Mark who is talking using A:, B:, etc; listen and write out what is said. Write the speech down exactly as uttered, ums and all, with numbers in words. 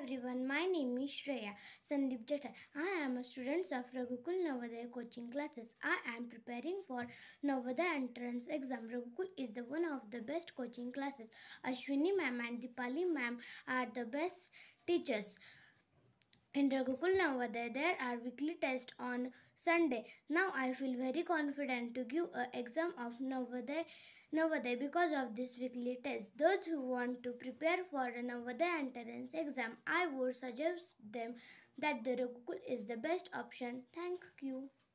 A: everyone, my name is Shreya Sandeep Jatta. I am a student of Raghukul Navodaya coaching classes. I am preparing for Navodaya entrance exam. Raghukul is the one of the best coaching classes. Ashwini ma'am and Dipali ma'am are the best teachers. In Raghukul Navodaya, there are weekly tests on Sunday. Now I feel very confident to give an exam of Navodaya, Navodaya because of this weekly test. Those who want to prepare for a Navodaya entrance exam, I would suggest them that the Raghukul is the best option. Thank you.